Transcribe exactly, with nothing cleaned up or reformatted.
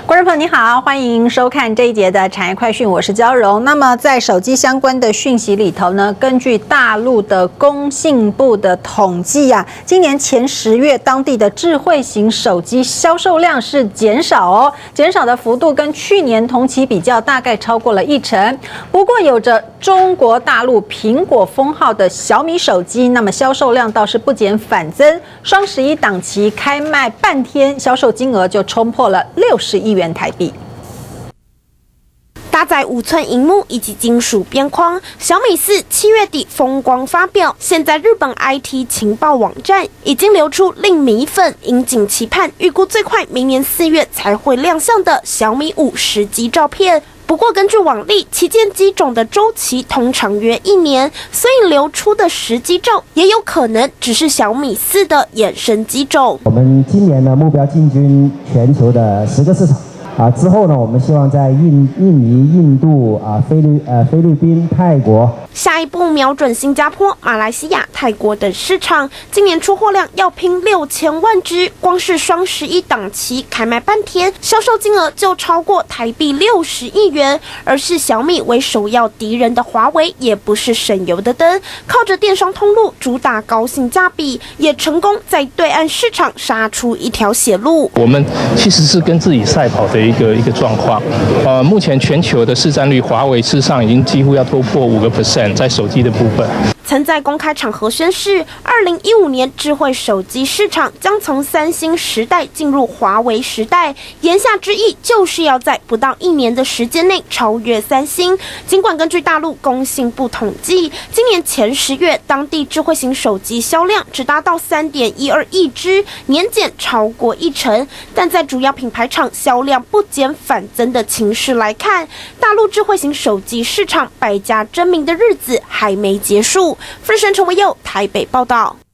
观众朋友你好，欢迎收看这一节的产业快讯，我是焦蓉。那么在手机相关的讯息里头呢，根据大陆的工信部的统计啊，今年前十月当地的智慧型手机销售量是减少哦，减少的幅度跟去年同期比较大概超过了一成。不过有着中国大陆苹果封号的小米手机，那么销售量倒是不减反增，双十一档期开卖半天，销售金额就冲破了六十亿元台币。 搭载五寸萤幕以及金属边框，小米四七月底风光发表。现在日本 I T 情报网站已经流出令米粉引颈期盼，预估最快明年四月才会亮相的小米五实机照片。不过，根据往例，旗舰机种的周期通常约一年，所以流出的实机照也有可能只是小米四的衍生机种。 我们今年呢，目标进军全球的十个市场。啊，之后呢，我们希望在印印尼、印度啊、菲律呃菲律宾、泰国， 下一步瞄准新加坡、马来西亚、泰国等市场。今年出货量要拼六千万只，光是双十一档期开卖半天，销售金额就超过台币六十亿元。而是小米为首要敌人的华为，也不是省油的灯，靠着电商通路主打高性价比，也成功在对岸市场杀出一条血路。 我们其实是跟自己赛跑的。一个一个状况，呃，目前全球的市占率，华为事实上已经几乎要突破五个 percent， 在手机的部分。 曾在公开场合宣示，二零一五年智慧手机市场将从三星时代进入华为时代，言下之意就是要在不到一年的时间内超越三星。尽管根据大陆工信部统计，今年前十月当地智慧型手机销量只达到三点一二亿只，年减超过一成，但在主要品牌厂销量不减反增的情势来看，大陆智慧型手机市场百家争鸣的日子还没结束。富士陈崇文佑台北报道。